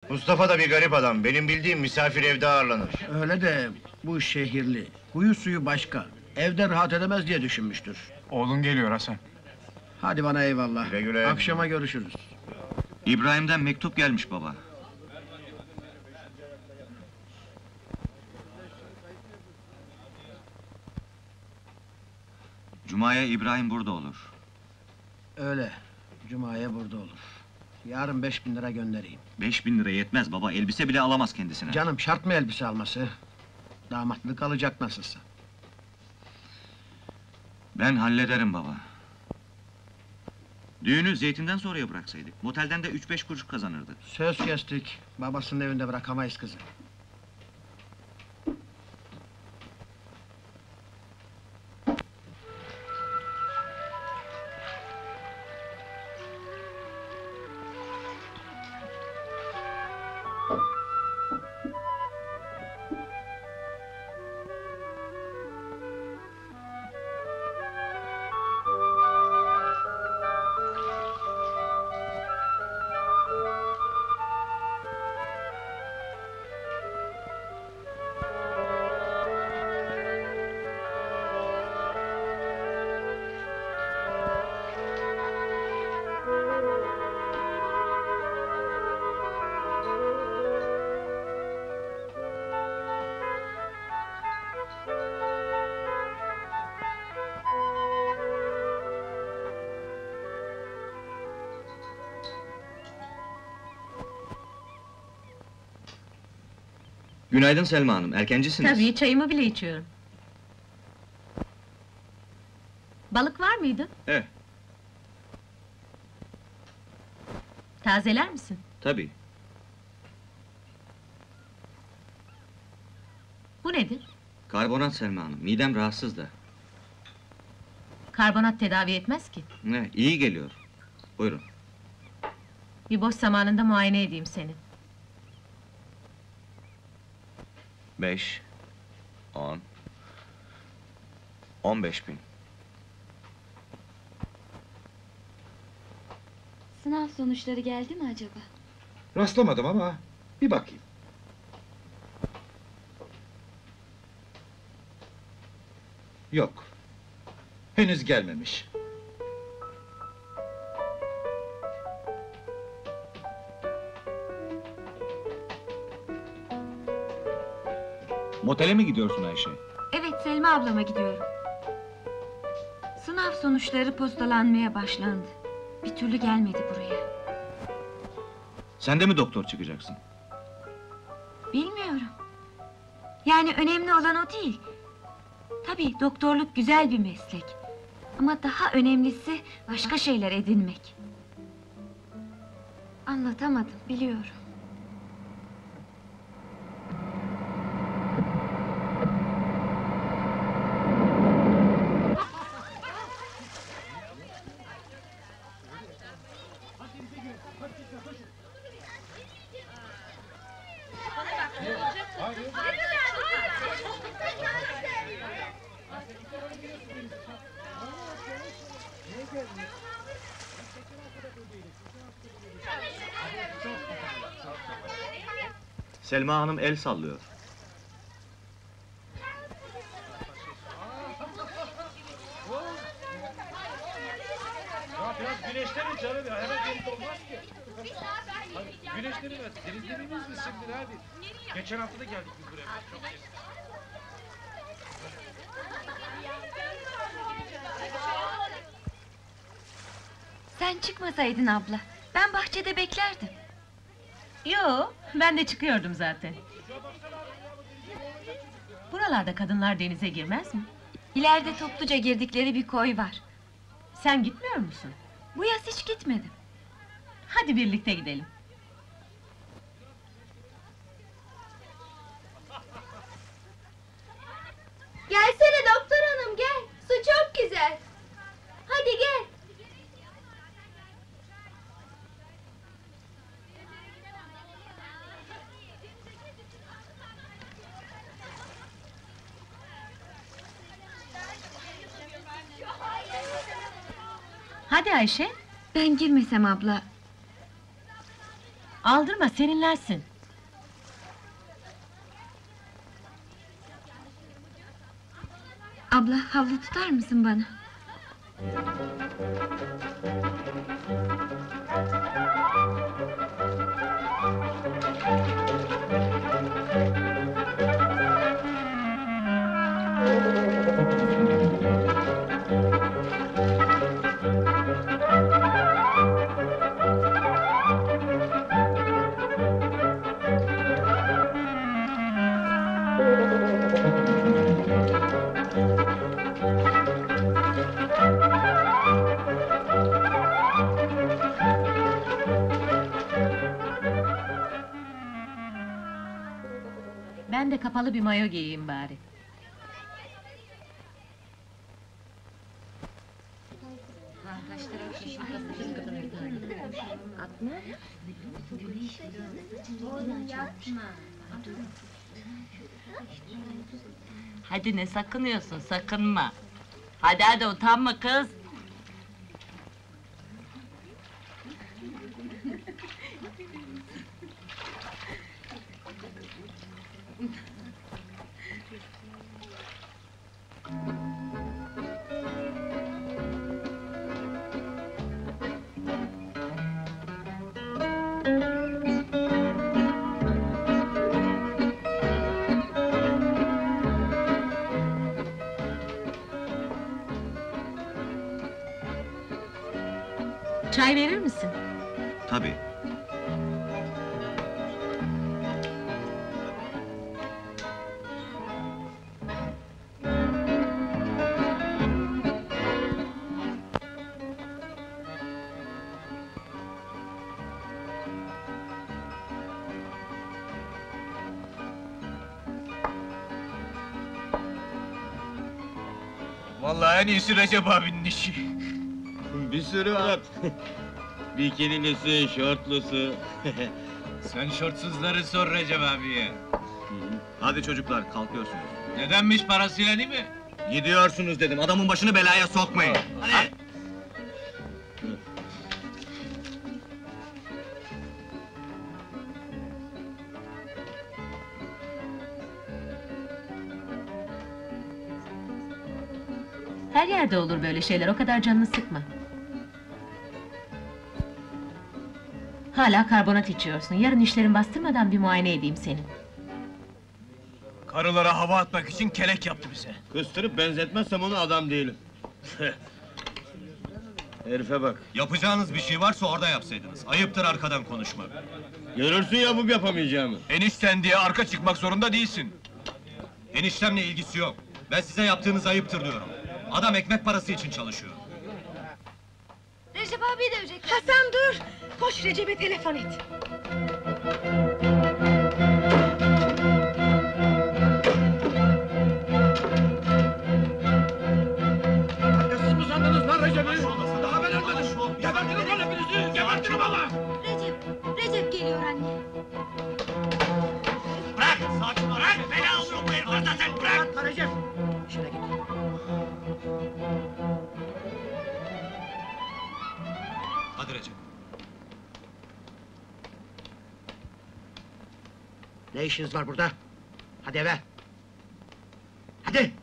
Mustafa da bir garip adam, benim bildiğim misafir evde ağırlanır. Öyle de bu şehirli, huyu suyu başka. Evde rahat edemez diye düşünmüştür. Oğlun geliyor Hasan. Hadi bana eyvallah. Güle güle. Akşama görüşürüz. İbrahim'den mektup gelmiş baba. Cuma'ya İbrahim burada olur. Öyle, Cuma'ya burada olur. Yarın 5.000 lira göndereyim. 5.000 lira yetmez baba, elbise bile alamaz kendisine. Canım, şart mı elbise alması? Damatlık alacak nasılsa. Ben hallederim baba. Düğünü Zeytin'den sonraya bıraksaydık, motelden de 3-5 kuruş kazanırdı. Söz kestik, babasının evinde bırakamayız kızı. Günaydın Selma Hanım, erkencisiniz. Tabii, çayımı bile içiyorum. Balık var mıydı? Evet. Tazeler misin? Tabii. Bu nedir? Karbonat Selma Hanım, midem rahatsız da. Karbonat tedavi etmez ki. Ne, iyi geliyor. Buyurun. Bir boş zamanında muayene edeyim seni. 5, 10, 15.000. Sınav sonuçları geldi mi acaba? Rastlamadım ama bir bakayım. Yok. Henüz gelmemiş. Motele mi gidiyorsun Ayşe? Evet, Selma ablama gidiyorum. Sınav sonuçları postalanmaya başlandı. Bir türlü gelmedi buraya. Sen de mi doktor çıkacaksın? Bilmiyorum. Yani önemli olan o değil. Tabii doktorluk güzel bir meslek. Ama daha önemlisi başka şeyler edinmek. Anlatamadım, biliyorum. Selma Hanım el sallıyor. Ya biraz güneşlenin canım ya, hemen gelip olmaz ki. Güneşlenin biraz, denizlerimiz mi şimdi hadi. Geçen hafta da geldik biz buraya. Çok iyi. Sen çıkmasaydın abla, ben bahçede beklerdim. Yo, ben de çıkıyordum zaten. Buralarda kadınlar denize girmez mi? İleride topluca girdikleri bir koy var. Sen gitmiyor musun? Bu yaz hiç gitmedim. Hadi birlikte gidelim. Gelsene doktor hanım, gel. Su çok güzel. Hadi gel. Hadi Ayşe. Ben girmesem abla. Aldırma, serinlersin. Abla, havlu tutar mısın bana? Ben de kapalı bir mayo giyeyim bari. Hadi ne sakınıyorsun, sakınma. Hadi utanma kız. Çay verir misin? Tabii. Vallahi en iyisi Recep abinin işi. Bir sürü var. Bikinilisi, şortlusu. Sen şortsuzları sor Recep abiye. Hadi çocuklar, kalkıyorsunuz. Nedenmiş, parasıyla değil mi? Gidiyorsunuz dedim, adamın başını belaya sokmayın. Hadi! Her yerde olur böyle şeyler, o kadar canını sıkma. Hala karbonat içiyorsun, yarın işlerin bastırmadan bir muayene edeyim seni. Karılara hava atmak için kelek yaptı bize. Kıstırıp benzetmezsem onu adam değilim. Herife bak. Yapacağınız bir şey varsa orada yapsaydınız. Ayıptır arkadan konuşmak. Görürsün yapıp yapamayacağımı. Enişten diye arka çıkmak zorunda değilsin. Eniştemle ilgisi yok. Ben size yaptığınız ayıptır diyorum. Adam ekmek parası için çalışıyor. Recep abi dövecek. Hasan dur! Koş Recep'e telefon et. Siz mi sandınız lan Recep'i? Daha ben ölmedim! Gebertirim lan hepinizi! Gebertirim valla! Recep geliyor anne. Bırak! Sakin ol! Bırak! Beni alıyor bu herif zaten! Bırak! Lan Recep! İşine git. Hadi Recep. Ne işiniz var burada? Hadi eve! Hadi!